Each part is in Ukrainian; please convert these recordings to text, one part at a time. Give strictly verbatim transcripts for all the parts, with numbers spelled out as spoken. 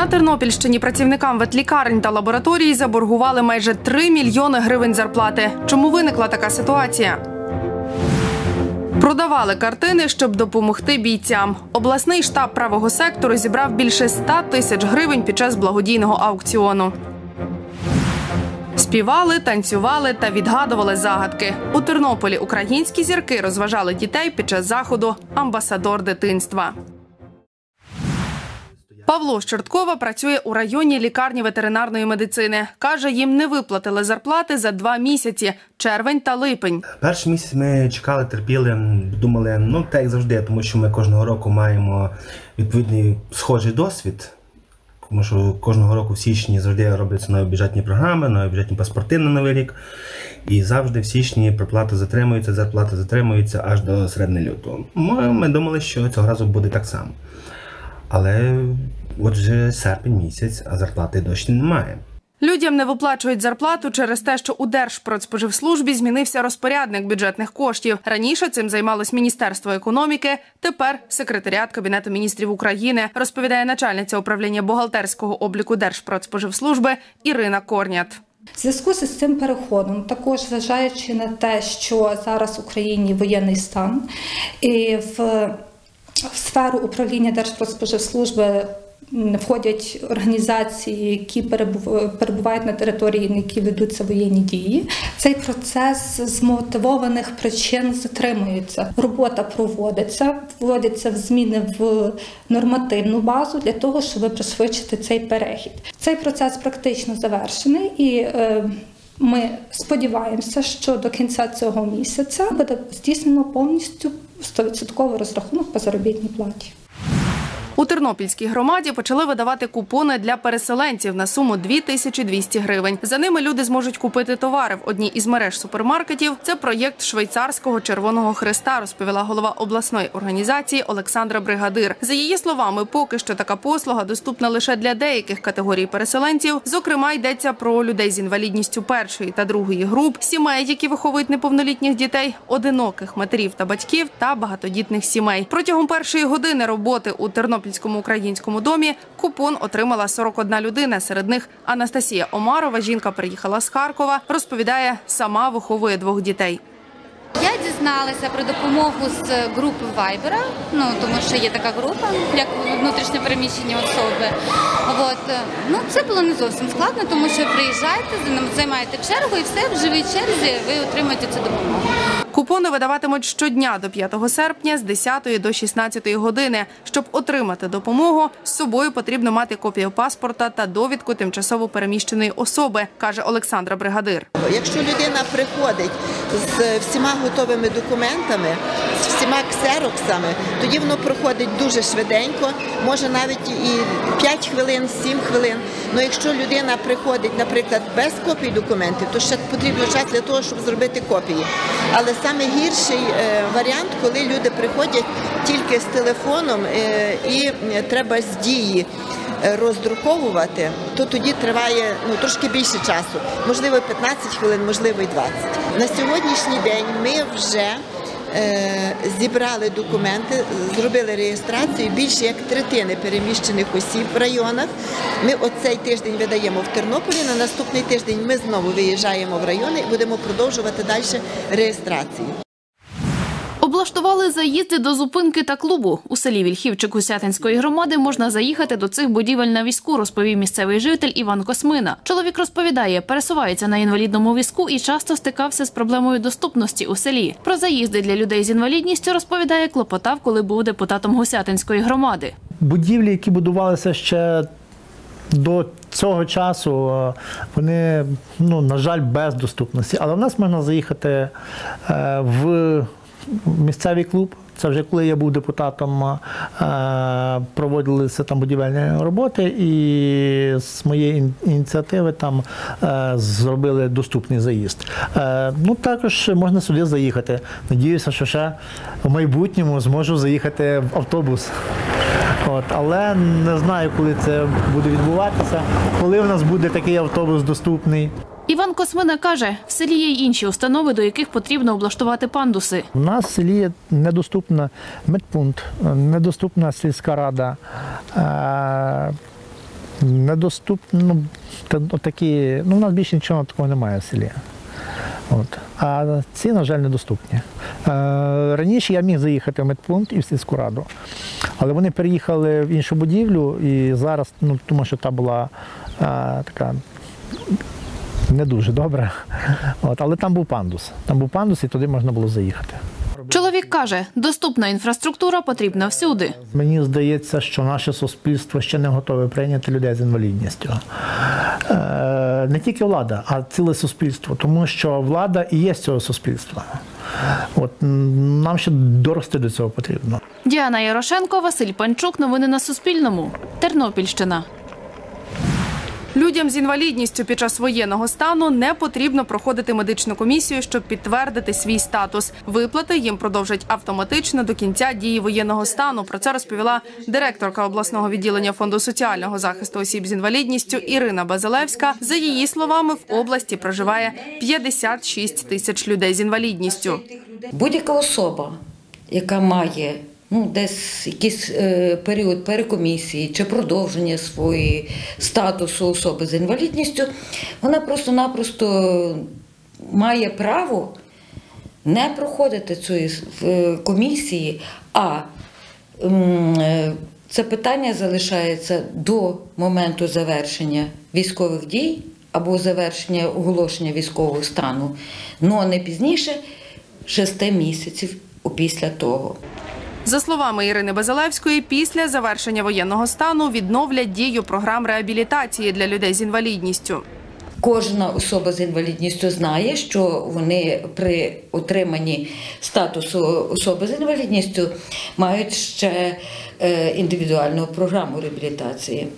На Тернопільщині працівникам ветлікарень та лабораторій заборгували майже три мільйони гривень зарплати. Чому виникла така ситуація? Продавали картини, щоб допомогти бійцям. Обласний штаб правого сектору зібрав більше ста тисяч гривень під час благодійного аукціону. Співали, танцювали та відгадували загадки. У Тернополі українські зірки розважали дітей під час заходу «Амбасадор дитинства». Павло з Чорткова працює у районній лікарні ветеринарної медицини. Каже, їм не виплатили зарплати за два місяці – червень та липень. Перший місяць ми чекали, терпіли, думали, ну так як завжди, тому що ми кожного року маємо відповідний схожий досвід. Тому що кожного року в січні завжди робляться нові бюджетні програми, нові бюджетні паспорти на новий рік. І завжди в січні проплати затримуються, зарплати затримуються аж до середини лютого. Ми, ми думали, що цього разу буде так само. Але от вже серпень місяць, а зарплати досі немає. Людям не виплачують зарплату через те, що у Держпродспоживслужбі змінився розпорядник бюджетних коштів. Раніше цим займалось Міністерство економіки, тепер секретаріат Кабінету міністрів України, розповідає начальниця управління бухгалтерського обліку Держпродспоживслужби Ірина Корнят. В зв'язку з цим переходом, також зважаючи на те, що зараз в Україні воєнний стан, і в, в сферу управління Держпродспоживслужби входять організації, які перебувають на території, на якій ведуться воєнні дії. Цей процес з мотивованих причин затримується. Робота проводиться, вводяться зміни в нормативну базу для того, щоб пришвидшити цей перехід. Цей процес практично завершений і е, ми сподіваємося, що до кінця цього місяця буде здійснено повністю сто відсотків розрахунок по заробітній платі. У Тернопільській громаді почали видавати купони для переселенців на суму дві тисячі двісті гривень. За ними люди зможуть купити товари в одній із мереж супермаркетів. Це проєкт Швейцарського Червоного Хреста, розповіла голова обласної організації Олександра Бригадир. За її словами, поки що така послуга доступна лише для деяких категорій переселенців. Зокрема, йдеться про людей з інвалідністю першої та другої груп, сімей, які виховують неповнолітніх дітей, одиноких матерів та батьків та багатодітних сімей. Протягом першої години роботи у Тернопільській Тернопільському українському домі купон отримала сорок одна людина. Серед них Анастасія Омарова, жінка приїхала з Харкова, розповідає, сама виховує двох дітей. Я дізналася про допомогу з групи Вайбера, ну, тому що є така група, як внутрішньо переміщені особи. От. Ну, це було не зовсім складно, тому що приїжджаєте, займаєте чергу і все, в живій черзі ви отримаєте цю допомогу. Купони видаватимуть щодня до п'ятого серпня з десятої до шістнадцятої години. Щоб отримати допомогу, з собою потрібно мати копію паспорта та довідку тимчасово переміщеної особи, каже Олександра Бригадир. Якщо людина приходить з всіма готовими документами, з всіма ксероксами, тоді воно проходить дуже швиденько, може навіть і п'ять хвилин, сім хвилин. Але якщо людина приходить, наприклад, без копій документів, то ще потрібно час для того, щоб зробити копії. Але саме гірший варіант, коли люди приходять тільки з телефоном і треба з дії роздруковувати, то тоді триває ну, трошки більше часу. Можливо, п'ятнадцять хвилин, можливо, і двадцять. На сьогоднішній день ми вже е, зібрали документи, зробили реєстрацію більше як третини переміщених осіб в районах. Ми оцей тиждень видаємо в Тернополі, на наступний тиждень ми знову виїжджаємо в райони і будемо продовжувати далі реєстрацію. Облаштували заїзди до зупинки та клубу. У селі Вільхівчик Гусятинської громади можна заїхати до цих будівель на візку, розповів місцевий житель Іван Космина. Чоловік розповідає, пересувається на інвалідному візку і часто стикався з проблемою доступності у селі. Про заїзди для людей з інвалідністю, розповідає, клопотав, коли був депутатом Гусятинської громади. Будівлі, які будувалися ще до цього часу, вони, ну, на жаль, без доступності. Але в нас можна заїхати в місцевий клуб. Це вже коли я був депутатом, проводилися там будівельні роботи, і з моєї ініціативи там зробили доступний заїзд. Ну, також можна сюди заїхати. Надіюся, що ще в майбутньому зможу заїхати в автобус. От, але не знаю, коли це буде відбуватися, коли в нас буде такий автобус доступний. Іван Космина каже, в селі є й інші установи, до яких потрібно облаштувати пандуси. У нас в селі недоступна медпункт, недоступна сільська рада, Недоступно, ну, та- такі, ну, у нас більше нічого такого немає в селі. От. А ці, на жаль, недоступні. Е, раніше я міг заїхати в медпункт і в сільську раду, але вони переїхали в іншу будівлю і зараз, ну, тому що та була е, така не дуже добра. От, але там був пандус. Там був пандус і туди можна було заїхати. Чоловік каже, доступна інфраструктура потрібна всюди. Мені здається, що наше суспільство ще не готове прийняти людей з інвалідністю. Е, Не тільки влада, а ціле суспільство, тому що влада і є з цього суспільства. От, м, нам ще дорости до цього потрібно. Діана Ярошенко, Василь Панчук. Новини на Суспільному. Тернопільщина. Людям з інвалідністю під час воєнного стану не потрібно проходити медичну комісію, щоб підтвердити свій статус. Виплати їм продовжать автоматично до кінця дії воєнного стану. Про це розповіла директорка обласного відділення Фонду соціального захисту осіб з інвалідністю Ірина Базилевська. За її словами, в області проживає п'ятдесят шість тисяч людей з інвалідністю. Будь-яка особа, яка має ну, десь якийсь е, період перекомісії чи продовження своєї статусу особи з інвалідністю, вона просто-напросто має право не проходити цієї е, комісії, а е, це питання залишається до моменту завершення військових дій або завершення оголошення військового стану, але не пізніше шести місяців після того. За словами Ірини Базилевської, після завершення воєнного стану відновлять дію програм реабілітації для людей з інвалідністю. Кожна особа з інвалідністю знає, що вони при отриманні статусу особи з інвалідністю мають ще індивідуальну програму реабілітації,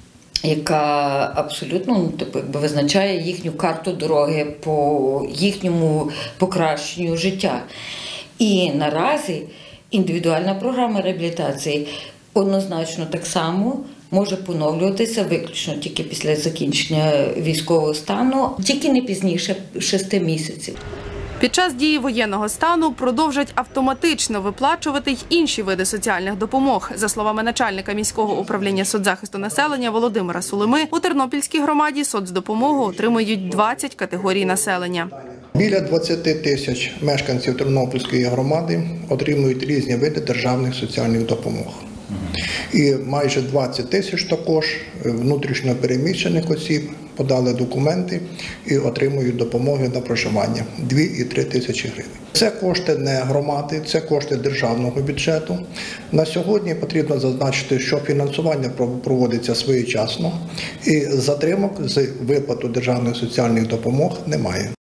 яка абсолютно ну, типу, якби визначає їхню карту дороги по їхньому покращенню життя. І наразі індивідуальна програма реабілітації однозначно так само може поновлюватися виключно тільки після закінчення військового стану, тільки не пізніше шести місяців. Під час дії воєнного стану продовжать автоматично виплачувати й інші види соціальних допомог. За словами начальника міського управління соцзахисту населення Володимира Сулими, у Тернопільській громаді соцдопомогу отримують двадцять категорій населення. Біля двадцяти тисяч мешканців Тернопільської громади отримують різні види державних соціальних допомог. І майже двадцять тисяч також внутрішньо переміщених осіб подали документи і отримують допомоги на проживання – дві і три тисячі гривень. Це кошти не громади, це кошти державного бюджету. На сьогодні потрібно зазначити, що фінансування проводиться своєчасно і затримок з виплату державних соціальних допомог немає.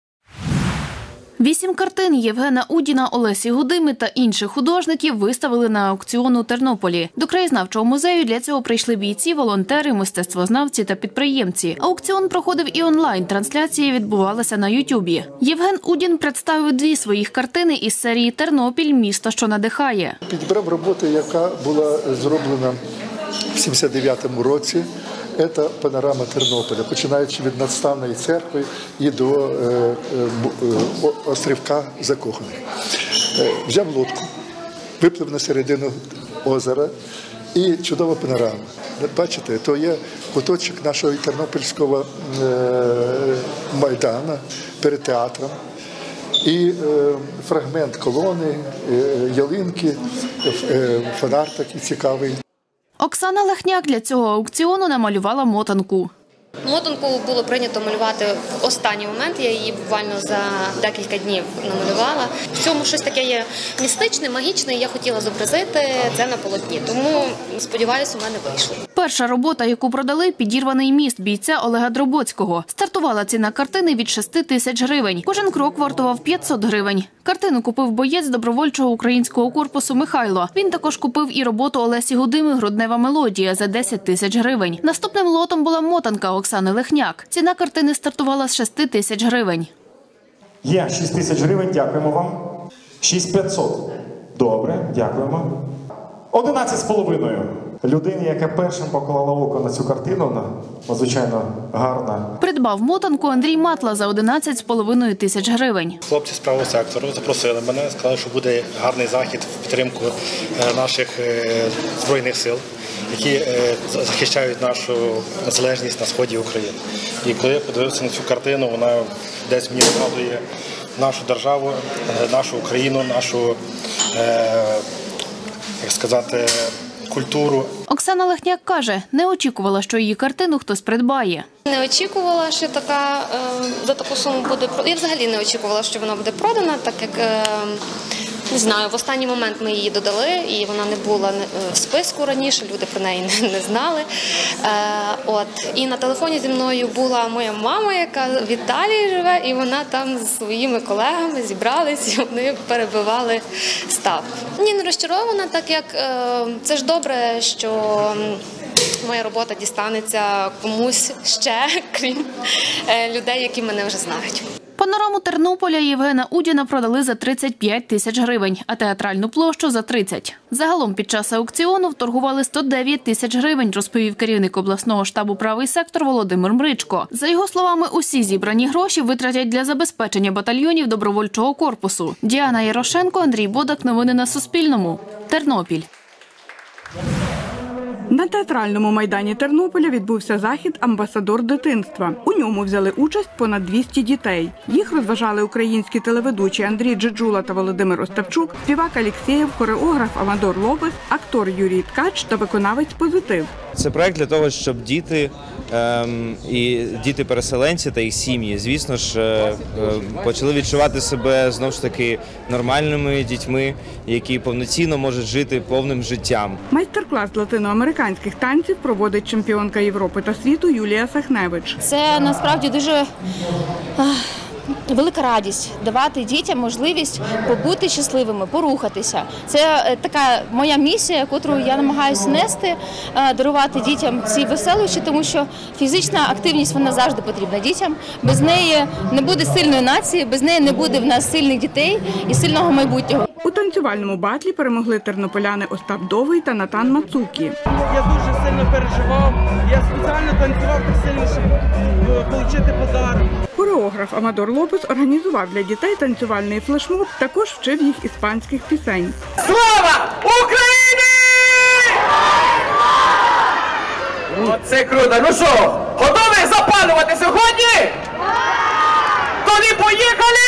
Вісім картин Євгена Удіна, Олесі Гудими та інших художників виставили на аукціон у Тернополі. До краєзнавчого музею для цього прийшли бійці, волонтери, мистецтвознавці та підприємці. Аукціон проходив і онлайн, трансляція відбувалася на Ютубі. Євген Удін представив дві своїх картини із серії «Тернопіль. Місто, що надихає». Підбрав роботу, яка була зроблена в сімдесят дев'ятому році. Це панорама Тернополя, починаючи від надставної церкви і до е, е, острівка Закоханих. Е, взяв лодку, виплив на середину озера і чудова панорама. Бачите, то є куточок нашого тернопільського е, майдану перед театром. І е, фрагмент колони, е, ялинки, е, фонар такий цікавий. Оксана Лехняк для цього аукціону намалювала мотанку. Мотанку було прийнято малювати в останній момент, я її буквально за декілька днів намалювала. В цьому щось таке є містичне, магічне, і я хотіла зобразити це на полотні, тому, сподіваюся, у мене вийшло. Перша робота, яку продали – підірваний міст бійця Олега Дробоцького. Стартувала ціна картини від шести тисяч гривень. Кожен крок вартував п'ятсот гривень. Картину купив боєць добровольчого українського корпусу Михайло. Він також купив і роботу Олесі Гудими «Груднева мелодія» за десять тисяч гривень. Наступним лотом була мотанка Оксани Лехняк. Ціна картини стартувала з шести тисяч гривень. Є шість тисяч гривень, дякуємо вам. шість тисяч п'ятсот. Добре, дякуємо. одинадцять з половиною. Людині, яка першим поклала око на цю картину, вона надзвичайно гарна. Придбав мотанку Андрій Матла за одинадцять з половиною тисяч гривень. Хлопці з правого сектору запросили мене, сказали, що буде гарний захід в підтримку наших Збройних сил. які е, захищають нашу незалежність на сході України. І коли я подивився на цю картину, вона десь мені нагадує нашу державу, е, нашу Україну, нашу, е, як сказати, культуру. Оксана Лехняк каже, не очікувала, що її картину хтось придбає. Не очікувала, що така, е, за таку суму буде продана. Я взагалі не очікувала, що вона буде продана, так як, е, не знаю, в останній момент ми її додали, і вона не була в списку раніше, люди про неї не, не знали. Е, от. І на телефоні зі мною була моя мама, яка в Італії живе, і вона там зі своїми колегами зібрались, і вони перебивали ставку. Ні, не розчарована, так як е, це ж добре, що моя робота дістанеться комусь ще, крім людей, які мене вже знають. Панораму Тернополя Євгена Удіна продали за тридцять п'ять тисяч гривень, а театральну площу – за тридцять. Загалом під час аукціону вторгували сто дев'ять тисяч гривень, розповів керівник обласного штабу «Правий сектор» Володимир Мричко. За його словами, усі зібрані гроші витратять для забезпечення батальйонів добровольчого корпусу. Діана Ярошенко, Андрій Бодак. Новини на Суспільному. Тернопіль. На театральному майдані Тернополя відбувся захід «Амбасадор дитинства». У ньому взяли участь понад двісті дітей. Їх розважали українські телеведучі Андрій Джеджула та Володимир Остапчук, співак Алєксєєв, хореограф Амадор Лопес, актор Юрій Ткач та виконавець «Позитив». Це проект для того, щоб діти ем, і діти-переселенці та їх сім'ї, звісно ж, е, почали відчувати себе знову ж таки нормальними дітьми, які повноцінно можуть жити повним життям. Майстер-клас латиноамериканських танців проводить чемпіонка Європи та світу Юлія Сахневич. Це насправді дуже велика радість давати дітям можливість побути щасливими, порухатися. Це така моя місія, яку я намагаюся нести, дарувати дітям ці веселощі, тому що фізична активність вона завжди потрібна дітям. Без неї не буде сильної нації, без неї не буде в нас сильних дітей і сильного майбутнього. У танцювальному батлі перемогли тернополяни Остап Довгий та Натан Мацукі. Я дуже сильно переживав, я спеціально танцював так сильно, щоб отримати подарунок. Хореограф Амадор Лопес організував для дітей танцювальний флешмоб, також вчив їх іспанських пісень. Слава Україні! Оце круто! Ну що, готові запалювати сьогодні? Тоді поїхали!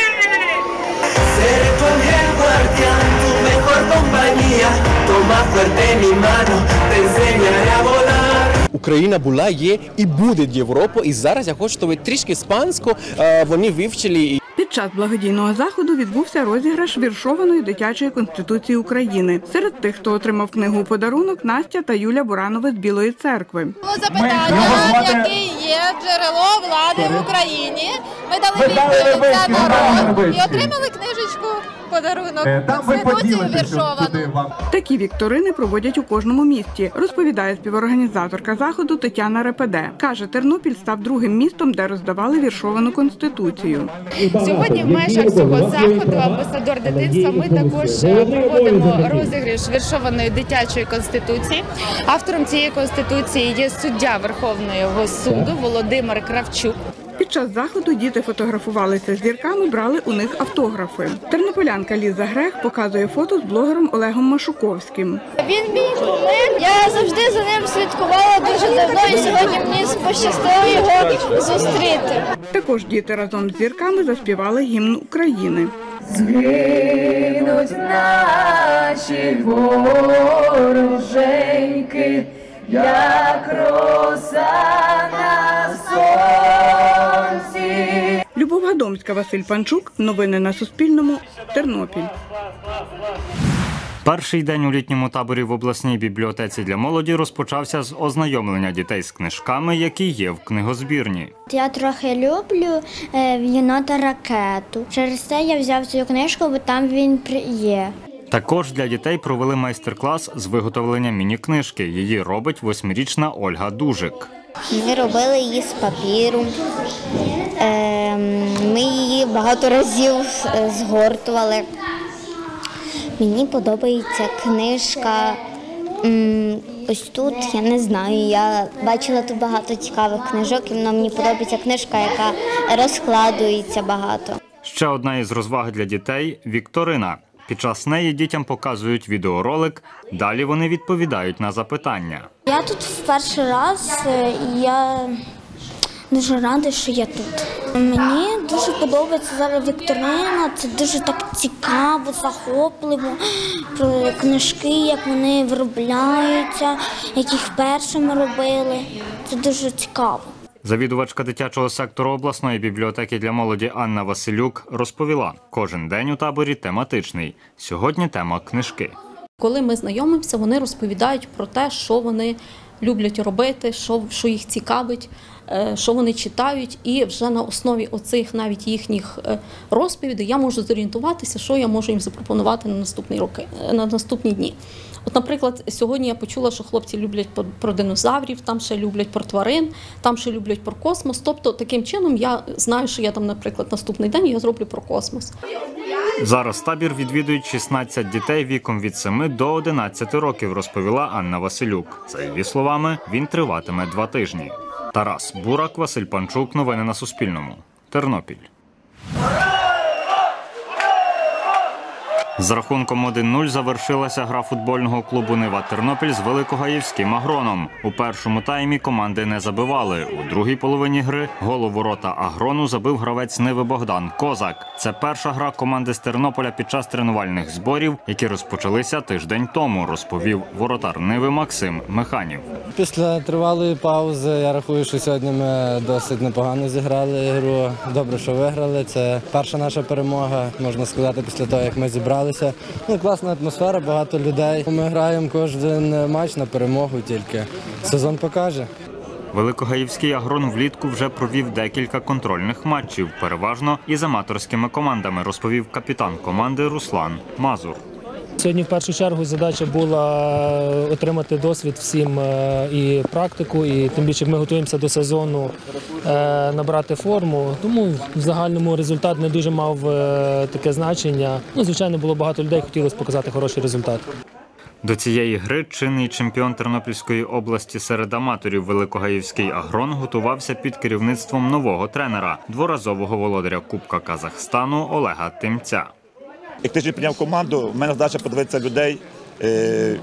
Україна була, є і буде Європою. І зараз я хочу, щоб трішки іспанську вони вивчили. Під час благодійного заходу відбувся розіграш віршованої дитячої Конституції України. Серед тих, хто отримав книгу у подарунок, Настя та Юля Буранови з Білої церкви. Було запитання, який є джерело влади в Україні. Ми дали відповідь «Це народ» і отримали книжечку подарунок Конституції віршовану. Такі вікторини проводять у кожному місті, розповідає співорганізаторка заходу Тетяна Репеде. Каже, Тернопіль став другим містом, де роздавали віршовану Конституцію. Сьогодні в межах цього заходу «Амбасадор дитинства» ми також проводимо розіграш віршованої дитячої Конституції. Автором цієї Конституції є суддя Верховного суду Володимир Кравчук. Під час заходу діти фотографувалися з зірками, брали у них автографи. Тернополянка Ліза Грех показує фото з блогером Олегом Машуковським. Він мій кумир, я завжди за ним слідкувала дуже давно і сьогодні мені пощастило його зустріти. Також діти разом з зірками заспівали гімн України. Згинуть наші вороженьки, як роса на сонці. Любов Гадомська, Василь Панчук. Новини на Суспільному. Тернопіль. Перший день у літньому таборі в обласній бібліотеці для молоді розпочався з ознайомлення дітей з книжками, які є в книгозбірні. Я трохи люблю єнота Ракету. Через це я взяв цю книжку, бо там він є. Також для дітей провели майстер-клас з виготовлення міні-книжки. Її робить восьмирічна Ольга Дужик. Ми робили її з папіру. Ми її багато разів згортували. Мені подобається книжка. Ось тут, я не знаю, я бачила тут багато цікавих книжок, і мені подобається книжка, яка розкладується багато. Ще одна із розваг для дітей – вікторина. Під час неї дітям показують відеоролик, далі вони відповідають на запитання. Я тут в перший раз, і я дуже рада, що я тут. Мені дуже подобається зараз вікторина, це дуже так цікаво, захопливо, про книжки, як вони виробляються, як їх першими робили. Це дуже цікаво. Завідувачка дитячого сектору обласної бібліотеки для молоді Анна Василюк розповіла, кожен день у таборі тематичний. Сьогодні тема книжки. Коли ми знайомимося, вони розповідають про те, що вони люблять робити, що, що їх цікавить, що вони читають, і вже на основі оцих навіть їхніх розповідей я можу зорієнтуватися, що я можу їм запропонувати на наступні роки, на наступні дні. От, наприклад, сьогодні я почула, що хлопці люблять про динозаврів, там ще люблять про тварин, там ще люблять про космос. Тобто, таким чином я знаю, що я там, наприклад, наступний день я зроблю про космос. Зараз табір відвідують шістнадцять дітей віком від семи до одинадцяти років, розповіла Анна Василюк. За її словами, він триватиме два тижні. Тарас Бурак, Василь Панчук. Новини на Суспільному. Тернопіль. З рахунком один нуль завершилася гра футбольного клубу «Нива Тернопіль» з Великогаївським «Агроном». У першому таймі команди не забивали. У другій половині гри гол у ворота «Агрону» забив гравець «Ниви» Богдан Козак. Це перша гра команди з Тернополя під час тренувальних зборів, які розпочалися тиждень тому, розповів воротар «Ниви» Максим Механів. Після тривалої паузи я рахую, що сьогодні ми досить непогано зіграли гру. Добре, що виграли. Це перша наша перемога, можна сказати, після того, як ми зібрали. Ну, класна атмосфера, багато людей. Ми граємо кожен матч на перемогу тільки. Сезон покаже. Великогаївський «Агрон» влітку вже провів декілька контрольних матчів, переважно із аматорськими командами, розповів капітан команди Руслан Мазур. Сьогодні в першу чергу задача була отримати досвід всім і практику, і тим більше ми готуємося до сезону, набрати форму. Тому в загальному результат не дуже мав таке значення. Ну, звичайно, було багато людей, хотілося показати хороший результат. До цієї гри чинний чемпіон Тернопільської області серед аматорів Великогаївський «Агрон» готувався під керівництвом нового тренера, дворазового володаря Кубка Казахстану Олега Тимця. Як тиждень прийняв команду, в мене задача подивитися людей, е,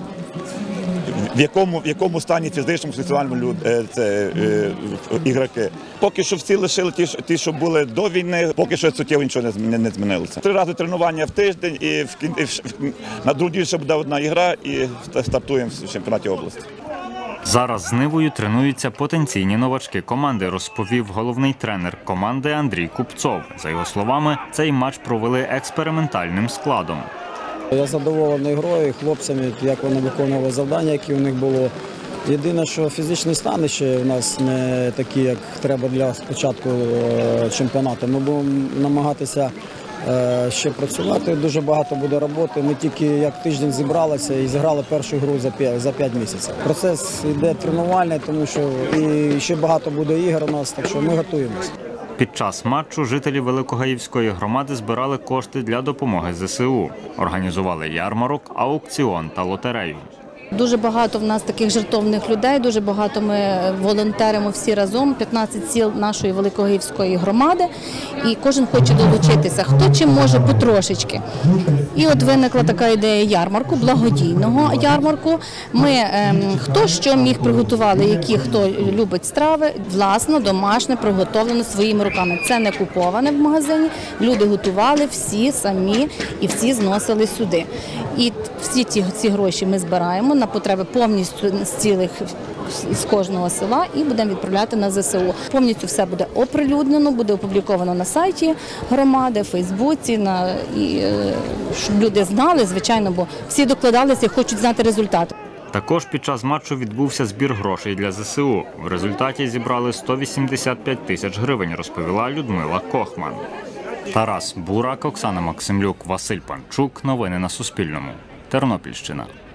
в якому, в якому стані фізичному, соціальному е, це, е, ігроки. Поки що всі лишили ті, ті, що були до війни, поки що суттєво нічого не, не змінилося. Три рази тренування в тиждень, і, в, і в, на другий ще буде одна ігра, і стартуємо в чемпіонаті області. Зараз з «Нивою» тренуються потенційні новачки команди, розповів головний тренер команди Андрій Купцов. За його словами, цей матч провели експериментальним складом. Я задоволений грою, хлопцями, як вони виконували завдання, які у них було. Єдине, що фізичний стан ще у нас не такий, як треба для початку чемпіонату. Ми будемо намагатися ще працювати, дуже багато буде роботи. Ми тільки як тиждень зібралися і зіграли першу гру за п'ять місяців. Процес йде тренувальний, тому що і ще багато буде ігор у нас, так що ми готуємося. Під час матчу жителі Великогаївської громади збирали кошти для допомоги зе се у. Організували ярмарок, аукціон та лотерею. Дуже багато в нас таких жертовних людей, дуже багато ми волонтеримо всі разом, п'ятнадцять сіл нашої Великогаївської громади, і кожен хоче долучитися, хто чим може потрошечки. І от виникла така ідея ярмарку, благодійного ярмарку. Ми ем, хто що міг приготували, які хто любить страви, власно, домашнє, приготовлене своїми руками. Це не куповане в магазині, люди готували всі самі і всі зносили сюди. І всі ці, ці гроші ми збираємо на потреби повністю з цілих з кожного села і будемо відправляти на зе се у. Повністю все буде оприлюднено, буде опубліковано на сайті громади, в Фейсбуці, на, і, щоб люди знали, звичайно, бо всі докладалися і хочуть знати результат. Також під час матчу відбувся збір грошей для зе се у. В результаті зібрали сто вісімдесят п'ять тисяч гривень, розповіла Людмила Кохман. Тарас Бурак, Оксана Максимлюк, Василь Панчук. Новини на Суспільному. Тернопільщина.